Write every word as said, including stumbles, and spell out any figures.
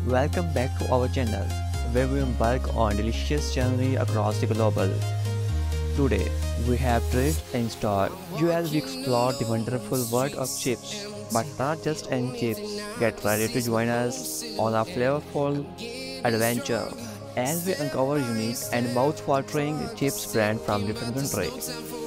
Welcome back to our channel, where we embark on delicious journey across the globe. Today, we have treat in store you as we explore the wonderful world of chips. But not just any chips. Get ready to join us on a flavorful adventure as we uncover unique and mouth-watering chips brand from different countries.